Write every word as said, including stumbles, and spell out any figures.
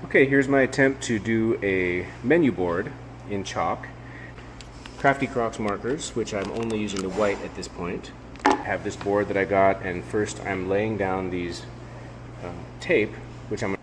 Okay, here's my attempt to do a menu board in chalk. Crafty Crocs markers, which I'm only using the white at this point. I have this board that I got, and first I'm laying down these uh, tape, which I'm